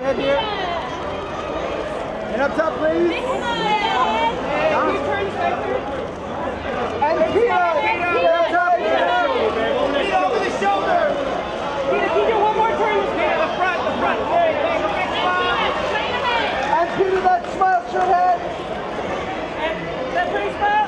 head here. And up top, please. And Peter up top. Peter over the shoulder. Peter, one more turn. Peter, the front. And Peter, that smile, short head. And that pretty smile.